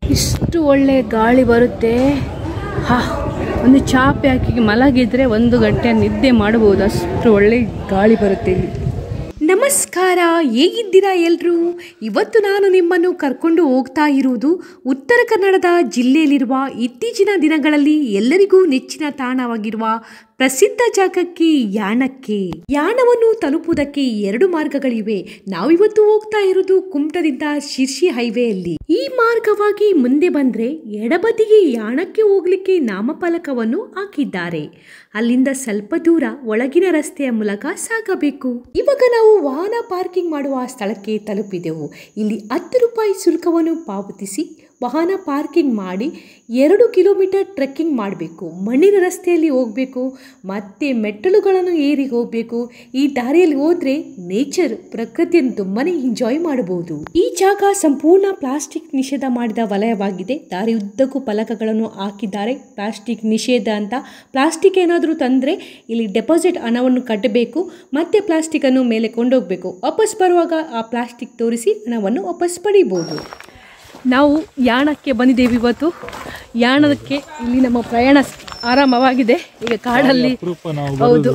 ಇಷ್ಟು ಒಳ್ಳೆ ಗಾಳಿ ಬರುತ್ತೆ. ಒಂದು ಚಾಪೆ ಹಾಕಿ ಮಲಗಿದ್ರೆ 1 ಗಂಟೆ ನಿದ್ದೆ ಮಾಡಬಹುದು, ಅಷ್ಟು ಒಳ್ಳೆ ಗಾಳಿ ಬರುತ್ತೆ ಇಲ್ಲಿ. ನಮಸ್ಕಾರ, ಹೇಗಿದ್ದೀರಾ ಎಲ್ಲರೂ? ಇವತ್ತು ನಾನು ನಿಮ್ಮನ್ನು ಕರ್ಕೊಂಡು ಹೋಗ್ತಾ ಇರುವುದು ಉತ್ತರ ಕನ್ನಡದ ಜಿಲ್ಲೆಯಲ್ಲಿರುವ ಇತ್ತೀಚಿನ ದಿನಗಳಲ್ಲಿ ಎಲ್ಲರಿಗೂ ನೆಚ್ಚಿನ ತಾಣವಾಗಿರುವ ಪ್ರಸಿದ್ಧ ಜಾಗಕ್ಕೆ, ಯಾಣಕ್ಕೆ. ಯಾಣವನ್ನು ತಲುಪುವುದಕ್ಕೆ 2 ಮಾರ್ಗಗಳಿವೆ. ನಾವಿವತ್ತು ಹೋಗ್ತಾ ಇರೋದು ಕುಮಟಾದಿಂದ ಶಿರ್ಸಿ ಹೈವೇಯಲ್ಲಿ. ಈ ಮಾರ್ಗವಾಗಿ ಮುಂದೆ ಬಂದ್ರೆ ಎಡಬದಿಗೆ ಯಾಣಕ್ಕೆ ಹೋಗ್ಲಿಕ್ಕೆ ನಾಮಫಲಕವನ್ನು ಹಾಕಿದ್ದಾರೆ. ಅಲ್ಲಿಂದ ಸ್ವಲ್ಪ ದೂರ ಒಳಗಿನ ರಸ್ತೆಯ ಮೂಲಕ ಸಾಗಬೇಕು. ಇವಾಗ ನಾವು ವಾಹನ ಪಾರ್ಕಿಂಗ್ ಮಾಡುವ ಸ್ಥಳಕ್ಕೆ ತಲುಪಿದೆವು. ಇಲ್ಲಿ 10 ರೂಪಾಯಿ ಶುಲ್ಕವನ್ನು ಪಾವತಿಸಿ ವಾಹನ ಪಾರ್ಕಿಂಗ್ ಮಾಡಿ 2 ಕಿಲೋಮೀಟರ್ ಟ್ರೆಕ್ಕಿಂಗ್ ಮಾಡಬೇಕು. ಮಣ್ಣಿನ ರಸ್ತೆಯಲ್ಲಿ ಹೋಗಬೇಕು, ಮತ್ತೆ ಮೆಟ್ಟಲುಗಳನ್ನು ಏರಿ ಹೋಗಬೇಕು. ಈ ದಾರಿಯಲ್ಲಿ ಹೋದ್ರೆ ನೇಚರ್, ಪ್ರಕೃತಿಯನ್ನು ತುಂಬಾನೇ ಎಂಜಾಯ್ ಮಾಡಬಹುದು. ಈ ಜಾಗ ಸಂಪೂರ್ಣ ಪ್ಲಾಸ್ಟಿಕ್ ನಿಷೇಧ ಮಾಡಿದ ವಲಯವಾಗಿದೆ. ದಾರಿ ಉದ್ದಕ್ಕೂ ಫಲಕಗಳನ್ನು ಹಾಕಿದ್ದಾರೆ, ಪ್ಲಾಸ್ಟಿಕ್ ನಿಷೇಧ ಅಂತ. ಪ್ಲಾಸ್ಟಿಕ್ ಏನಾದರೂ ತಂದರೆ ಇಲ್ಲಿ ಡೆಪಾಸಿಟ್ ಹಣವನ್ನು ಕಟ್ಟಬೇಕು, ಮತ್ತೆ ಪ್ಲಾಸ್ಟಿಕ್ ಅನ್ನು ಮೇಲೆ ಕೊಂಡೋಗಬೇಕು. ವಾಪಸ್ ಬರುವಾಗ ಆ ಪ್ಲಾಸ್ಟಿಕ್ ತೋರಿಸಿ ಹಣವನ್ನು ವಾಪಸ್ ಪಡಿಬಹುದು. ನಾವು ಯಾಣಕ್ಕೆ ಬಂದಿದ್ದೇವೆ ಇವತ್ತು. ಯಾಣಕ್ಕೆ ಇಲ್ಲಿ ನಮ್ಮ ಪ್ರಯಾಣ ಆರಂಭವಾಗಿದೆ. ಈಗ ಕಾಡಲ್ಲಿ, ಹೌದು,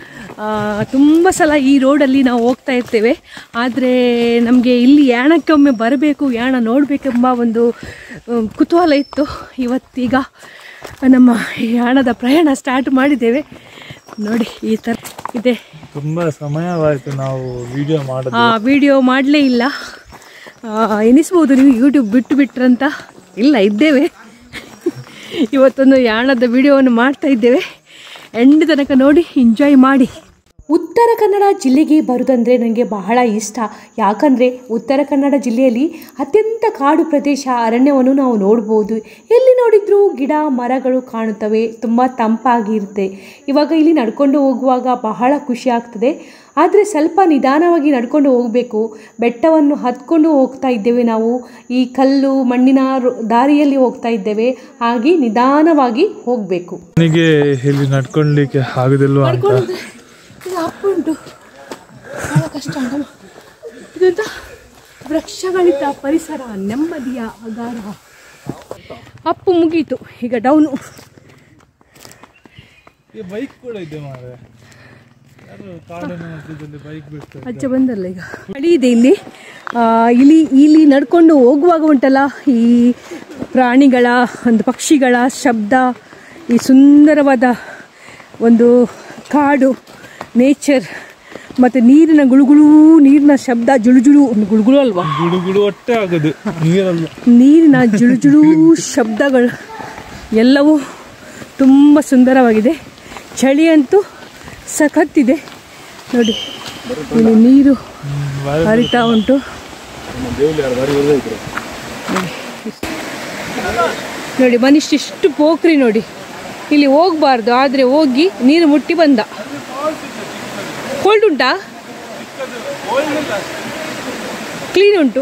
ತುಂಬ ಸಲ ಈ ರೋಡಲ್ಲಿ ನಾವು ಹೋಗ್ತಾ ಇರ್ತೇವೆ. ಆದರೆ ನಮಗೆ ಇಲ್ಲಿ ಯಾಣಕ್ಕೆ ಒಮ್ಮೆ ಬರಬೇಕು, ಯಾಣ ನೋಡಬೇಕೆಂಬ ಒಂದು ಕುತೂಹಲ ಇತ್ತು. ಇವತ್ತೀಗ ನಮ್ಮ ಯಾಣದ ಪ್ರಯಾಣ ಸ್ಟಾರ್ಟ್ ಮಾಡಿದ್ದೇವೆ. ನೋಡಿ ಈ ಥರ ಇದೆ. ತುಂಬ ಸಮಯವಾಯಿತು ನಾವು ವಿಡಿಯೋ ಮಾಡಲೇ ಇಲ್ಲ. ಎನಿಸ್ಬೋದು ನೀವು ಯೂಟ್ಯೂಬ್ ಬಿಟ್ರಂತ. ಇಲ್ಲ, ಇದ್ದೇವೆ. ಇವತ್ತೊಂದು ಯಾಣದ ವಿಡಿಯೋವನ್ನು ಮಾಡ್ತಾ ಇದ್ದೇವೆ. ಎಂಡ್ ತನಕ ನೋಡಿ ಎಂಜಾಯ್ ಮಾಡಿ. ಉತ್ತರ ಕನ್ನಡ ಜಿಲ್ಲೆಗೆ ಬರುವುದಂದರೆ ನನಗೆ ಬಹಳ ಇಷ್ಟ. ಯಾಕಂದರೆ ಉತ್ತರ ಕನ್ನಡ ಜಿಲ್ಲೆಯಲ್ಲಿ ಅತ್ಯಂತ ಕಾಡು ಪ್ರದೇಶ, ಅರಣ್ಯವನ್ನು ನಾವು ನೋಡ್ಬೋದು. ಎಲ್ಲಿ ನೋಡಿದರೂ ಗಿಡ ಮರಗಳು ಕಾಣುತ್ತವೆ, ತುಂಬ ತಂಪಾಗಿರುತ್ತೆ. ಇವಾಗ ಇಲ್ಲಿ ನಡ್ಕೊಂಡು ಹೋಗುವಾಗ ಬಹಳ ಖುಷಿ ಆಗ್ತದೆ. ಆದರೆ ಸ್ವಲ್ಪ ನಿಧಾನವಾಗಿ ನಡ್ಕೊಂಡು ಹೋಗಬೇಕು. ಬೆಟ್ಟವನ್ನು ಹತ್ಕೊಂಡು ಹೋಗ್ತಾ ಇದ್ದೇವೆ ನಾವು. ಈ ಕಲ್ಲು ಮಣ್ಣಿನ ದಾರಿಯಲ್ಲಿ ಹೋಗ್ತಾ ಇದ್ದೇವೆ, ಹಾಗೆ ನಿಧಾನವಾಗಿ ಹೋಗಬೇಕು. ನನಗೆ ಇಲ್ಲಿ ನಡ್ಕೊಳ್ಳಿಕ್ಕೆ ಆಗುದಿಲ್ವಾ ಅಂತ ಅಪ್ಪುಂಟು, ಬಹಳ ಕಷ್ಟ. ಇದಂತ ವೃಕ್ಷಗಳಿದ್ದ ಪರಿಸರ, ನೆಮ್ಮದಿಯ ಅಗಾರ. ಅಪ್ಪು ಮುಗೀತು, ಈಗ ಡೌನು. ಬೈಕ್ ಕೂಡ ಇದೆ ಮಾರೆ, ಅಜ್ಜ ಬಂದಲ್ಲ ಈಗ. ಮಳೆ ಇದೆ ಇಲ್ಲಿ. ಇಲ್ಲಿ ನಡ್ಕೊಂಡು ಹೋಗುವಾಗ ಉಂಟಲ್ಲ, ಈ ಪ್ರಾಣಿಗಳ ಒಂದು ಪಕ್ಷಿಗಳ ಶಬ್ದ, ಈ ಸುಂದರವಾದ ಒಂದು ಕಾಡು ನೇಚರ್, ಮತ್ತು ನೀರಿನ ಗುಳುಗುಳು, ನೀರಿನ ಶಬ್ದ, ಜುಳುಜುಳು, ಗುಳುಗುಳು ಅಲ್ವಾ, ಗುಳುಗುಳು ಹೊಟ್ಟೆ ಆಗೋದು, ನೀರಿನ ಜುಳುಜುಳು ಶಬ್ದಗಳು ಎಲ್ಲವೂ ತುಂಬ ಸುಂದರವಾಗಿದೆ. ಚಳಿ ಅಂತೂ ಸಖತ್ತಿದೆ. ನೋಡಿ ಇಲ್ಲಿ ನೀರು ಹರಿತಾ ಉಂಟು. ನೋಡಿ ಮನುಷ್ಯ ಎಷ್ಟು ಪೋಖ್ರಿ ನೋಡಿ. ಇಲ್ಲಿ ಹೋಗಬಾರ್ದು, ಆದರೆ ಹೋಗಿ ನೀರು ಮುಟ್ಟಿ ಬಂದ. ಕೋಲ್ಡ್ ಉಂಟಾ? ಕ್ಲೀನ್ ಉಂಟು.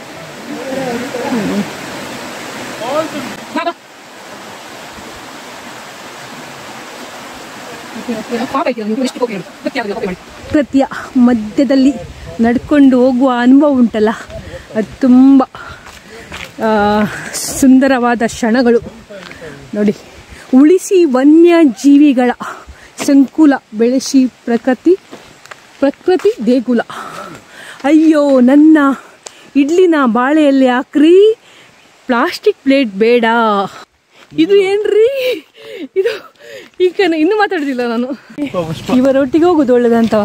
ಪ್ರಕೃತಿಯ ಮಧ್ಯದಲ್ಲಿ ನಡ್ಕೊಂಡು ಹೋಗುವ ಅನುಭವ ಉಂಟಲ್ಲ, ಅದು ತುಂಬ ಸುಂದರವಾದ ಕ್ಷಣಗಳು. ನೋಡಿ, ಉಳಿಸಿ ವನ್ಯಜೀವಿಗಳ ಸಂಕುಲ, ಬೆಳೆಸಿ ಪ್ರಕೃತಿ ದೇಗುಲ. ಅಯ್ಯೋ ನನ್ನ ಇಡ್ಲಿನ ಬಾಳೆಯಲ್ಲಿ ಹಾಕ್ರಿ, ಪ್ಲಾಸ್ಟಿಕ್ ಪ್ಲೇಟ್ ಬೇಡ. ಇದು ಏನ್ರಿ ಇದು? ಈಗ ಇನ್ನೂ ಮಾತಾಡುದಿಲ್ಲ ನಾನು. ಇವರೊಟ್ಟಿಗೆ ಹೋಗುದು ಒಳ್ಳೇದಂತವ.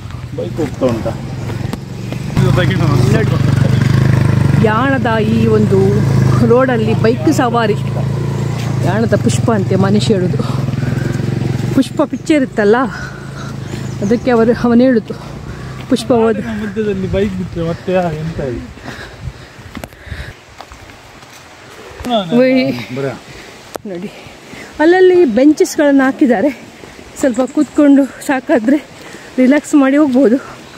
ಯಾಣದ ಈ ಒಂದು ರೋಡಲ್ಲಿ ಬೈಕ್ ಸವಾರಿ. ಯಾಣದ ಪುಷ್ಪ ಅಂತೆ ಮನುಷ್ಯ ಹೇಳುದು. ಪುಷ್ಪ ಪಿಕ್ಚರ್ ಇತ್ತಲ್ಲ, ಅದಕ್ಕೆ ಅವನು ಹೇಳುದು ಪುಷ್ಪ ಹೋದ ಮಧ್ಯದಲ್ಲಿ ಬೈಕ್ ಬಿಟ್ಟರೆ ಮತ್ತೆ ಎಂತ ನೋಡಿ. ಅಲ್ಲಲ್ಲಿ ಬೆಂಚಸ್ಗಳನ್ನು ಹಾಕಿದ್ದಾರೆ. ಸ್ವಲ್ಪ ಕೂತ್ಕೊಂಡು ಸಾಕಾದರೆ ರಿಲ್ಯಾಕ್ಸ್ ಮಾಡಿ ಹೋಗ್ಬೋದು.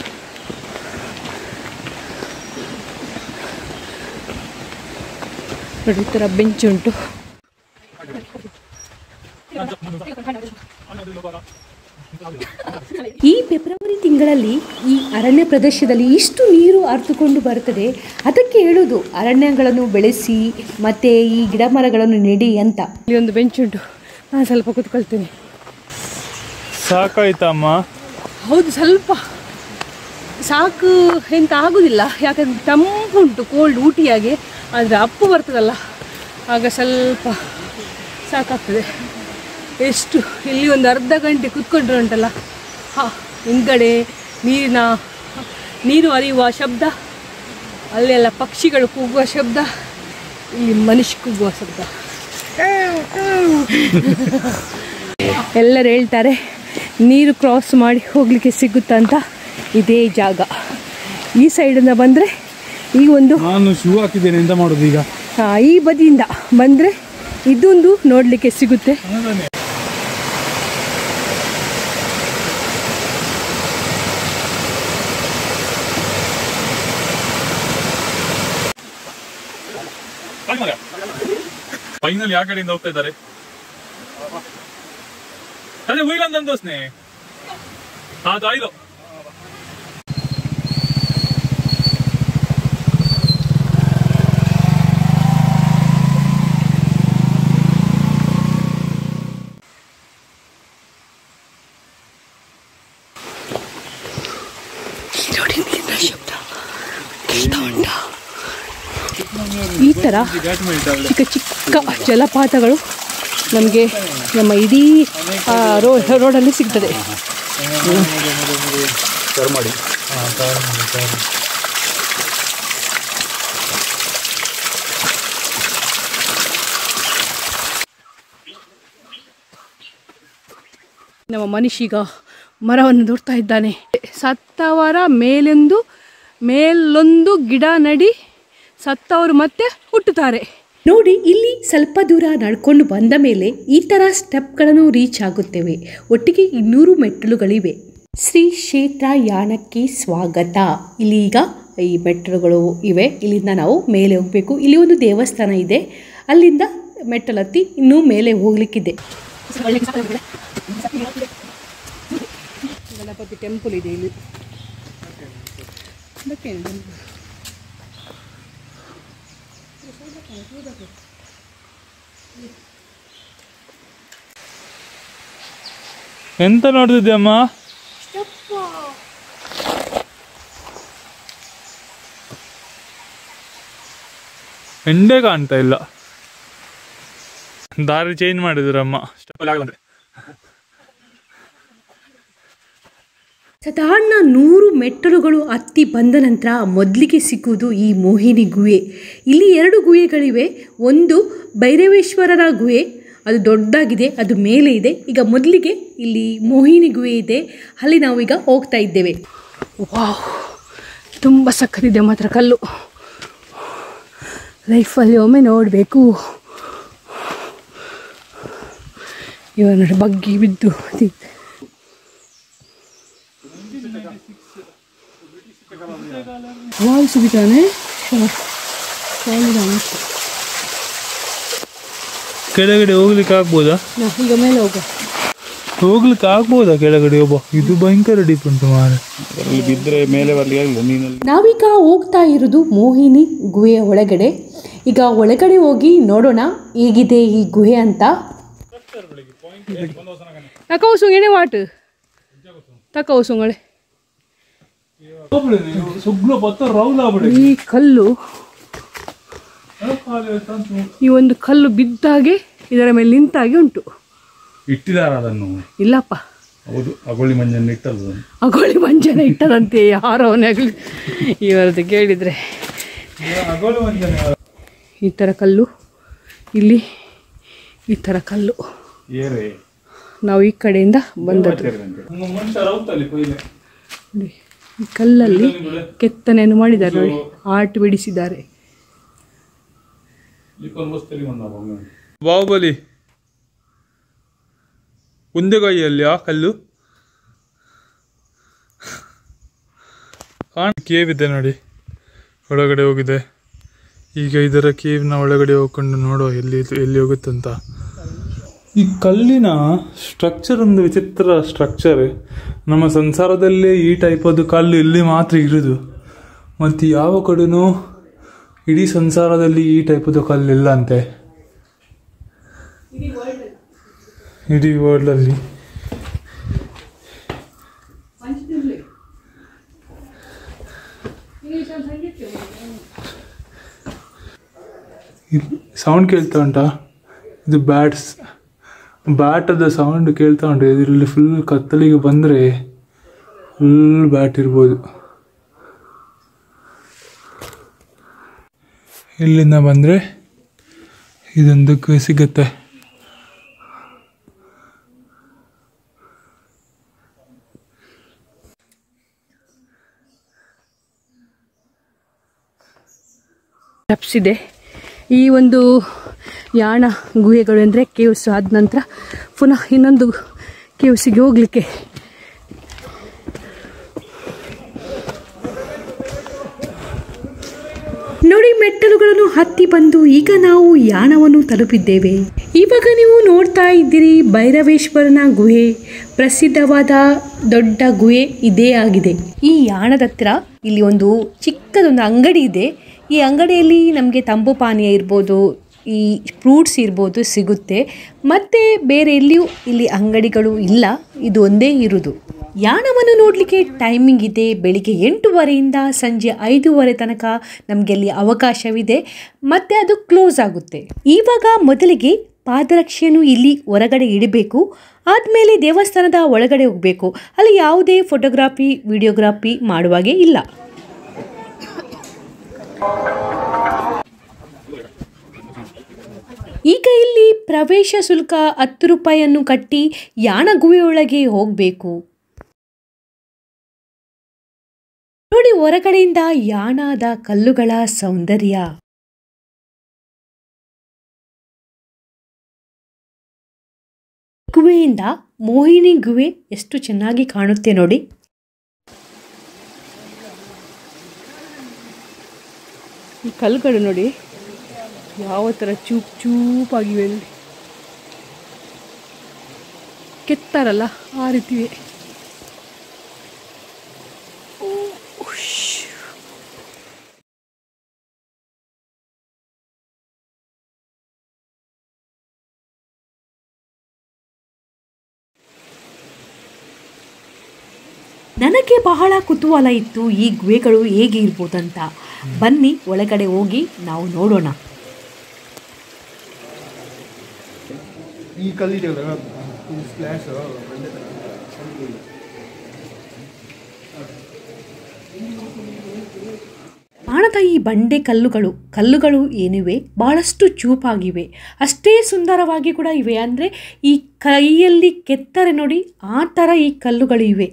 ನೋಡಿ ಈ ಥರ ಬೆಂಚ್ ಉಂಟು. ಈ ಫೆಬ್ರವರಿ ತಿಂಗಳಲ್ಲಿ ಈ ಅರಣ್ಯ ಪ್ರದೇಶದಲ್ಲಿ ಇಷ್ಟು ನೀರು ಹರಿದುಕೊಂಡು ಬರುತ್ತದೆ. ಅದಕ್ಕೆ ಹೇಳೋದು ಅರಣ್ಯಗಳನ್ನು ಬೆಳೆಸಿ ಮತ್ತು ಈ ಗಿಡ ಮರಗಳನ್ನು ನೆಡಿ ಅಂತ. ಇಲ್ಲಿ ಒಂದು ಬೆಂಚ್ ಉಂಟು, ನಾನು ಸ್ವಲ್ಪ ಕೂತ್ಕೊಳ್ತೀನಿ. ಸಾಕಾಯ್ತಮ್ಮ? ಹೌದು, ಸ್ವಲ್ಪ ಸಾಕು ಎಂತ ಆಗೋದಿಲ್ಲ, ಯಾಕಂದರೆ ತಂಪುಂಟು, ಕೋಲ್ಡ್ ಊಟಿಯಾಗೆ. ಆದರೆ ಅಪ್ಪು ಬರ್ತದಲ್ಲ ಆಗ ಸ್ವಲ್ಪ ಸಾಕಾಗ್ತದೆ. ಎಷ್ಟು ಇಲ್ಲಿ ಒಂದು ಅರ್ಧ ಗಂಟೆ ಕೂತ್ಕೊಂಡ್ರೆ ಉಂಟಲ್ಲ, ಹಿಂದ್ಗಡೆ ನೀರು ಹರಿಯುವ ಶಬ್ದ, ಅಲ್ಲೆಲ್ಲ ಪಕ್ಷಿಗಳು ಕೂಗುವ ಶಬ್ದ, ಇಲ್ಲಿ ಮನುಷ್ಯ ಕೂಗುವ ಶಬ್ದ. ಎಲ್ಲರೂ ಹೇಳ್ತಾರೆ ನೀರು ಕ್ರಾಸ್ ಮಾಡಿ ಹೋಗಲಿಕ್ಕೆ ಸಿಗುತ್ತಂತ. ಇದೇ ಜಾಗ. ಈ ಸೈಡಿಂದ ಬಂದರೆ ಈ ಒಂದು, ನಾನು ಶೂ ಹಾಕಿದ್ದೇನೆ, ಎಂತ ಮಾಡೋದು ಈಗ? ಈ ಬದಿಯಿಂದ ಬಂದರೆ ಇದೊಂದು ನೋಡಲಿಕ್ಕೆ ಸಿಗುತ್ತೆ. ಫೈನಲ್ ಯಾವ ಕಡೆಯಿಂದ ಹೋಗ್ತಾ ಇದ್ದಾರೆ? ಅದೇ ಹುಯಿಲಂದ ದೋಸ್ನೆ ಅದು ಆಯ್ತು. ಈ ಥರ ಚಿಕ್ಕ ಚಿಕ್ಕ ಜಲಪಾತಗಳು ನಮಗೆ ನಮ್ಮ ಇಡೀ ರೋಡಲ್ಲಿ ಸಿಗ್ತದೆ. ನಮ್ಮ ಮನುಷ್ಯೀಗ ಮರವನ್ನು ದೂಡ್ತಾ ಇದ್ದಾನೆ. ಸತ್ತವರ ಮೇಲೊಂದು ಗಿಡ ನಡಿ, ಸತ್ತವರು ಮತ್ತೆ ಹುಟ್ಟುತ್ತಾರೆ. ನೋಡಿ, ಇಲ್ಲಿ ಸ್ವಲ್ಪ ದೂರ ನಡ್ಕೊಂಡು ಬಂದ ಮೇಲೆ ಈ ಥರ ಸ್ಟೆಪ್ಗಳನ್ನು ರೀಚ್ ಆಗುತ್ತೇವೆ. ಒಟ್ಟಿಗೆ 200 ಮೆಟ್ಟಿಲುಗಳಿವೆ. ಶ್ರೀ ಕ್ಷೇತ್ರ ಯಾಣಕ್ಕೆ ಸ್ವಾಗತ. ಇಲ್ಲಿ ಈಗ ಈ ಮೆಟ್ಟಿಲುಗಳು ಇವೆ. ಇಲ್ಲಿಂದ ನಾವು ಮೇಲೆ ಹೋಗಬೇಕು. ಇಲ್ಲಿ ಒಂದು ದೇವಸ್ಥಾನ ಇದೆ, ಅಲ್ಲಿಂದ ಮೆಟ್ಟಲತ್ತಿ ಇನ್ನೂ ಮೇಲೆ ಹೋಗ್ಲಿಕ್ಕಿದೆ. ಗಣಪತಿ ಟೆಂಪಲ್ ಇದೆ ಇಲ್ಲಿ. ಎಂತ ನೋಡ್ತಿದ್ಯಮ್ಮ? ಎಂಡೇ ಕಾಣ್ತಾ ಇಲ್ಲ. ದಾರಿ ಚೇಂಜ್ ಮಾಡಿದ್ರಮ್ಮ. ಸಾಧಾರಣ 100 ಮೆಟ್ಟಲುಗಳು ಹತ್ತಿ ಬಂದ ನಂತರ ಮೊದಲಿಗೆ ಸಿಗುವುದು ಈ ಮೋಹಿನಿ ಗುಹೆ. ಇಲ್ಲಿ 2 ಗುಹೆಗಳಿವೆ. ಒಂದು ಭೈರವೇಶ್ವರರ ಗುಹೆ, ಅದು ದೊಡ್ಡದಾಗಿದೆ, ಅದು ಮೇಲೆ ಇದೆ. ಈಗ ಮೊದಲಿಗೆ ಇಲ್ಲಿ ಮೋಹಿನಿ ಗುಹೆ ಇದೆ, ಅಲ್ಲಿ ನಾವೀಗ ಹೋಗ್ತಾ ಇದ್ದೇವೆ. ವಾವ್, ತುಂಬ ಸಕ್ಕತ್ತಿದೆ ಮಾತ್ರ ಕಲ್ಲು. ಲೈಫಲ್ಲಿ ಒಮ್ಮೆ ನೋಡಬೇಕು. ಇವಾಗ ನೋಡಿ, ಬಗ್ಗಿ ಬಿದ್ದು ವಾವ್ ಸುಗಿತಾನೆ. ಕೆಳಗಡೆ ಹೋಗ್ಲಿಕ್ಕೆ ಆಗ್ಬೋದಾ? ಈಗ ಮೇಲೆ ಹೋಗ್ಲಿಕ್ಕೆ ಆಗ್ಬೋದಾ ಕೆಳಗಡೆ? ಒಬ್ಬ ಇದು ಭಯಂಕರ ಡೀಪ್ ಉಂಟು ಮಾರೆ, ಬಿದ್ದರೆ ಮೇಲೆ ಬರ್ಲಿಕ್ಕೆ. ನಾವೀಗ ಹೋಗ್ತಾ ಇರೋದು ಮೋಹಿನಿ ಗುಹೆಯ ಒಳಗಡೆ. ಈಗ ಒಳಗಡೆ ಹೋಗಿ ನೋಡೋಣ ಹೇಗಿದೆ ಈ ಗುಹೆ ಅಂತ. ತಕೌಸುಂಗೇನೆ ವಾಟ್ ತಕೌಸುಂಗಳೆ ಈ ಕಲ್ಲು, ಈ ಒಂದು ಕಲ್ಲು ಬಿದ್ದಾಗೆ ಇದರ ಮೇಲೆ ನಿಂತಾಗೆ ಉಂಟು. ಇಟ್ಟಿದಾರ ಅದನ್ನು? ಇಲ್ಲಪ್ಪ, ಹೌದು, ಅಗೋಳಿ ಮಂಜನ ಇಟ್ಟದ್ದು. ಅಗೋಳಿ ಮಂಜನ ಇಟ್ಟದಂತೆ ಯಾರವನೇ ಆಗಲಿ ಇವರದ್ದು ಕೇಳಿದ್ರೆ. ಈ ಥರ ಕಲ್ಲು, ಇಲ್ಲಿ ಈ ಥರ ಕಲ್ಲು. ನಾವು ಈ ಕಡೆಯಿಂದ ಬಂದದ್ದು. ಈ ಕಲ್ಲಲ್ಲಿ ಕೆತ್ತನೆಯನ್ನು ಮಾಡಿದ್ದಾರೆ ನೋಡಿ, ಆರ್ಟ್ ಬಿಡಿಸಿದ್ದಾರೆ. ಬಾಹುಬಲಿ ಉಂದೆಗಾಯಿಯಲ್ಲಿ ಆ ಕಲ್ಲು ಕೇವ್ ಇದೆ ನೋಡಿ, ಒಳಗಡೆ ಹೋಗಿದೆ. ಈಗ ಇದರ ಕೇವ್ನ ಒಳಗಡೆ ಹೋಗ್ಕೊಂಡು ನೋಡುವ ಎಲ್ಲಿ ಹೋಗುತ್ತಂತ. ಈ ಕಲ್ಲಿನ ಸ್ಟ್ರಕ್ಚರ್ ಒಂದು ವಿಚಿತ್ರ ಸ್ಟ್ರಕ್ಚರ್. ನಮ್ಮ ಸಂಸಾರದಲ್ಲೇ ಈ ಟೈಪದ್ದು ಕಲ್ಲು ಇಲ್ಲಿ ಮಾತ್ರ ಇರೋದು, ಮತ್ತು ಯಾವ ಕಡೆನೂ ಇಡೀ ಸಂಸಾರದಲ್ಲಿ ಈ ಟೈಪದ್ದು ಕಲ್ಲಿಲ್ಲ ಅಂತೆ ಇಡೀ ವರ್ಲ್ಡಲ್ಲಿ. ಸೌಂಡ್ ಕೇಳ್ತಾ ಉಂಟಾ? ಇದು ಬ್ಯಾಟದ ಸೌಂಡ್ ಕೇಳ್ತಾ ಉಂಟು. ಇದರಲ್ಲಿ ಫುಲ್ ಕತ್ತಲಿಗೆ ಬಂದರೆ ಫುಲ್ ಬ್ಯಾಟ್ ಇರ್ಬೋದು. ಇಲ್ಲಿಂದ ಬಂದರೆ ಇದೊಂದಕ್ಕೆ ಸಿಗುತ್ತೆ. ಇದೆ ಈ ಒಂದು ಯಾಣ ಗುಹೆಗಳು ಅಂದರೆ ಕೇವ್ಸ್ ಆದ ನಂತರ ಪುನಃ ಇನ್ನೊಂದು ಕೇವ್ಸಿಗೆ ಹೋಗ್ಲಿಕ್ಕೆ. ನೋಡಿ, ಮೆಟ್ಟಲುಗಳನ್ನು ಹತ್ತಿ ಬಂದು ಈಗ ನಾವು ಯಾಣವನ್ನು ತಲುಪಿದ್ದೇವೆ. ಇವಾಗ ನೀವು ನೋಡ್ತಾ ಇದ್ದೀರಿ ಭೈರವೇಶ್ವರನ ಗುಹೆ. ಪ್ರಸಿದ್ಧವಾದ ದೊಡ್ಡ ಗುಹೆ ಇದೇ ಆಗಿದೆ. ಈ ಯಾಣದ ಹತ್ರ ಇಲ್ಲಿ ಒಂದು ಚಿಕ್ಕದೊಂದು ಅಂಗಡಿ ಇದೆ. ಈ ಅಂಗಡಿಯಲ್ಲಿ ನಮಗೆ ತಂಪು ಪಾನೀಯ ಇರ್ಬೋದು, ಈ ಫ್ರೂಟ್ಸ್ ಇರ್ಬೋದು ಸಿಗುತ್ತೆ. ಮತ್ತು ಬೇರೆ ಎಲ್ಲಿಯೂ ಇಲ್ಲಿ ಅಂಗಡಿಗಳು ಇಲ್ಲ, ಇದು ಒಂದೇ ಇರುವುದು. ಯಾಣವನ್ನು ನೋಡಲಿಕ್ಕೆ ಟೈಮಿಂಗ್ ಇದೆ. ಬೆಳಿಗ್ಗೆ 8:30ಯಿಂದ ಸಂಜೆ 5:30 ತನಕ ನಮಗೆ ಅಲ್ಲಿ ಅವಕಾಶವಿದೆ, ಮತ್ತು ಅದು ಕ್ಲೋಸ್ ಆಗುತ್ತೆ. ಇವಾಗ ಮೊದಲಿಗೆ ಪಾದರಕ್ಷೆಯನ್ನು ಇಲ್ಲಿ ಹೊರಗಡೆ ಇಡಬೇಕು. ಆದಮೇಲೆ ದೇವಸ್ಥಾನದ ಒಳಗಡೆ ಹೋಗಬೇಕು. ಅಲ್ಲಿ ಯಾವುದೇ ಫೋಟೋಗ್ರಾಫಿ ವಿಡಿಯೋಗ್ರಾಫಿ ಮಾಡುವಾಗೆ ಇಲ್ಲ. ಈಗ ಇಲ್ಲಿ ಪ್ರವೇಶ ಶುಲ್ಕ 10 ರೂಪಾಯಿಯನ್ನು ಕಟ್ಟಿ ಯಾಣ ಗುಹೆಯೊಳಗೆ ಹೋಗಬೇಕು. ನೋಡಿ, ಹೊರಗಡೆಯಿಂದ ಯಾಣದ ಕಲ್ಲುಗಳ ಸೌಂದರ್ಯ. ಗುಹೆಯಿಂದ ಮೋಹಿನಿ ಗುಹೆ ಎಷ್ಟು ಚೆನ್ನಾಗಿ ಕಾಣುತ್ತೆ ನೋಡಿ. ಈ ಕಲ್ಲುಗಳು ನೋಡಿ ಯಾವ ಥರ ಚೂಪಾಗಿವೆ, ಕೆತ್ತಾರಲ್ಲ ಆ ರೀತಿವೆ. ನನಗೆ ಬಹಳ ಕುತೂಹಲ ಇತ್ತು ಈ ಗುಹೆಗಳು ಹೇಗೆ ಇರ್ಬೋದಂತ. ಬನ್ನಿ ಒಳಗಡೆ ಹೋಗಿ ನಾವು ನೋಡೋಣ. ಈ ಕಲ್ಲಿದೆಯಲ್ಲ ಸ್ಪ್ಲಾಶ್ ಕಾಣದ ಈ ಬಂಡೆ ಕಲ್ಲುಗಳು ಏನಿವೆ ಬಹಳಷ್ಟು ಚೂಪಾಗಿವೆ, ಅಷ್ಟೇ ಸುಂದರವಾಗಿ ಕೂಡ ಇವೆ. ಅಂದರೆ ಈ ಕೈಯಲ್ಲಿ ಕೆತ್ತರೆ ನೋಡಿ ಆ ಥರ ಈ ಕಲ್ಲುಗಳು ಇವೆ.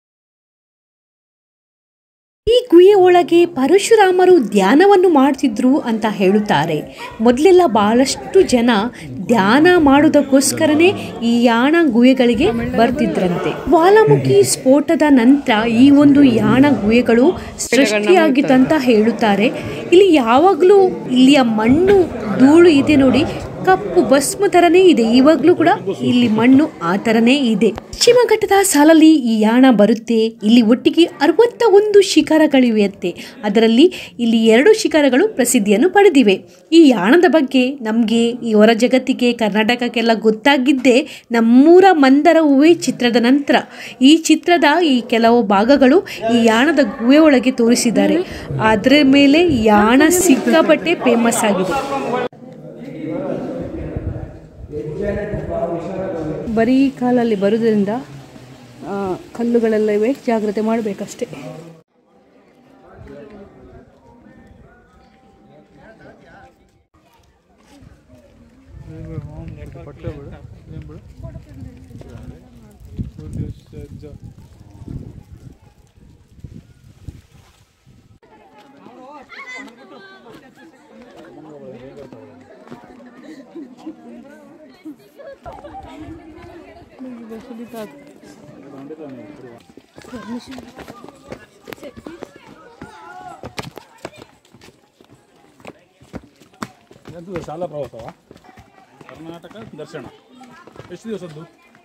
ಈ ಗುಹೆ ಒಳಗೆ ಪರಶುರಾಮರು ಧ್ಯಾನವನ್ನು ಮಾಡ್ತಿದ್ರು ಅಂತ ಹೇಳುತ್ತಾರೆ. ಮೊದಲೆಲ್ಲ ಬಹಳಷ್ಟು ಜನ ಧ್ಯಾನ ಮಾಡೋದಕ್ಕೋಸ್ಕರನೇ ಈ ಯಾಣ ಗುಹೆಗಳಿಗೆ ಬರ್ತಿದ್ರಂತೆ. ಜ್ವಾಲಾಮುಖಿ ಸ್ಫೋಟದ ನಂತರ ಈ ಒಂದು ಯಾಣ ಗುಹೆಗಳು ಸೃಷ್ಟಿಯಾಗಿತ್ತಂತ ಹೇಳುತ್ತಾರೆ. ಇಲ್ಲಿ ಯಾವಾಗಲೂ ಇಲ್ಲಿಯ ಮಣ್ಣು ಧೂಳು ಇದೆ ನೋಡಿ, ಕಪ್ಪು ಭಸ್ಮ ಥರನೇ ಇದೆ. ಇವಾಗಲೂ ಕೂಡ ಇಲ್ಲಿ ಮಣ್ಣು ಆ ಥರನೇ ಇದೆ. ಪಶ್ಚಿಮ ಘಟ್ಟದ ಸಾಲಲ್ಲಿ ಈ ಯಾಣ ಬರುತ್ತೆ. ಇಲ್ಲಿ ಒಟ್ಟಿಗೆ 61 ಶಿಖರಗಳಿವೆಯಂತೆ. ಅದರಲ್ಲಿ ಇಲ್ಲಿ 2 ಶಿಖರಗಳು ಪ್ರಸಿದ್ಧಿಯನ್ನು ಪಡೆದಿವೆ. ಈ ಯಾಣದ ಬಗ್ಗೆ ನಮಗೆ ಈ ಹೊರ ಜಗತ್ತಿಗೆ ಕರ್ನಾಟಕಕ್ಕೆಲ್ಲ ಗೊತ್ತಾಗಿದ್ದೇ ನಮ್ಮೂರ ಮಂದರ ಹೂವೆ ಚಿತ್ರದ ನಂತರ. ಈ ಚಿತ್ರದ ಈ ಕೆಲವು ಭಾಗಗಳು ಈ ಯಾಣದ ಗುಹೆ ಒಳಗೆ ತೋರಿಸಿದ್ದಾರೆ. ಅದರ ಮೇಲೆ ಯಾಣ ಸಿಕ್ಕಾಪಟ್ಟೆ ಫೇಮಸ್ ಆಗಿದೆ. ಬರೀ ಕಾಲಲ್ಲಿ ಬರುವುದರಿಂದ ಕಲ್ಲುಗಳೆಲ್ಲ ಇವೆ, ಜಾಗ್ರತೆ ಮಾಡಬೇಕಷ್ಟೇ. ಶಾಲಾ ಪ್ರವಾಸವಾ ಕರ್ನಾಟಕ ದರ್ಶನ ಎಷ್ಟು ದಿವಸದ್ದು?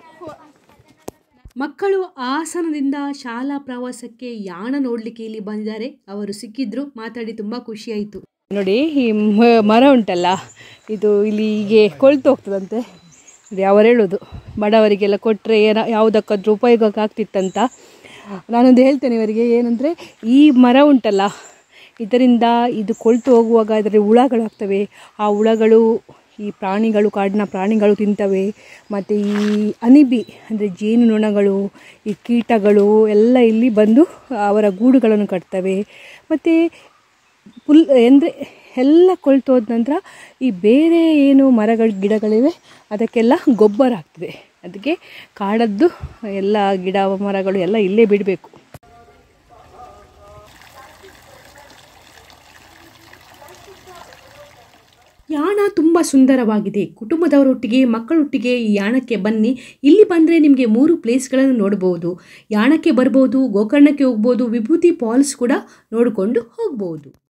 ಮಕ್ಕಳು ಹಾಸನದಿಂದ ಶಾಲಾ ಪ್ರವಾಸಕ್ಕೆ ಯಾಣ ನೋಡಲಿಕ್ಕೆ ಇಲ್ಲಿ ಬಂದಿದ್ದಾರೆ. ಅವರು ಸಿಕ್ಕಿದ್ರು, ಮಾತಾಡಿ ತುಂಬ ಖುಷಿಯಾಯಿತು. ನೋಡಿ, ಈ ಮರ ಉಂಟಲ್ಲ, ಇದು ಇಲ್ಲಿ ಹೀಗೆ ಕೊಳ್ತು ಹೋಗ್ತದಂತೆ. ಅವರು ಹೇಳೋದು ಬಡವರಿಗೆಲ್ಲ ಕೊಟ್ಟರೆ ಯಾವುದಕ್ಕಾದ್ರೂ ಉಪಯೋಗಕ್ಕೆ ಆಗ್ತಿತ್ತಂತ. ನಾನೊಂದು ಹೇಳ್ತೇನೆ ಇವರಿಗೆ, ಏನಂದರೆ ಈ ಮರ ಉಂಟಲ್ಲ, ಇದರಿಂದ ಇದು ಕೊಳ್ತು ಹೋಗುವಾಗ ಇದರಲ್ಲಿ ಹುಳಗಳಾಗ್ತವೆ. ಆ ಹುಳಗಳು ಈ ಪ್ರಾಣಿಗಳು, ಕಾಡಿನ ಪ್ರಾಣಿಗಳು ತಿಂತವೆ. ಮತ್ತು ಈ ಅನಿಬಿ ಅಂದರೆ ಜೇನುನೊಣಗಳು, ಈ ಕೀಟಗಳು ಎಲ್ಲ ಇಲ್ಲಿ ಬಂದು ಅವರ ಗೂಡುಗಳನ್ನು ಕಟ್ತವೆ. ಮತ್ತು ಅಂದರೆ ಎಲ್ಲ ಕೊಳ್ತು ಹೋದ ನಂತರ ಈ ಬೇರೆ ಏನು ಮರಗಳು ಗಿಡಗಳಿವೆ ಅದಕ್ಕೆಲ್ಲ ಗೊಬ್ಬರ ಆಗ್ತದೆ. ಅದಕ್ಕೆ ಕಾಡದ್ದು ಎಲ್ಲ ಗಿಡ ಮರಗಳು ಎಲ್ಲ ಇಲ್ಲೇ ಬಿಡಬೇಕು. ಯಾಣ ತುಂಬ ಸುಂದರವಾಗಿದೆ. ಕುಟುಂಬದವರೊಟ್ಟಿಗೆ ಮಕ್ಕಳೊಟ್ಟಿಗೆ ಈ ಯಾಣಕ್ಕೆ ಬನ್ನಿ. ಇಲ್ಲಿ ಬಂದರೆ ನಿಮಗೆ 3 ಪ್ಲೇಸ್ಗಳನ್ನು ನೋಡ್ಬೋದು. ಯಾಣಕ್ಕೆ ಬರ್ಬೋದು, ಗೋಕರ್ಣಕ್ಕೆ ಹೋಗ್ಬೋದು, ವಿಭೂತಿ ಫಾಲ್ಸ್ ಕೂಡ ನೋಡಿಕೊಂಡು ಹೋಗ್ಬೋದು.